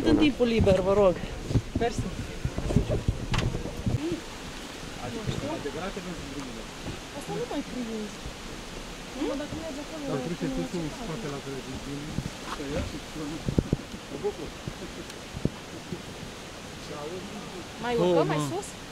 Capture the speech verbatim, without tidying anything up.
în timpul liber, vă rog. Mersi. Asta nu mai priezi. Nu, dacă mergi acolo... Dar trebuie să fii în spate la televiziune. Să ia și Mai urcă, mai sus?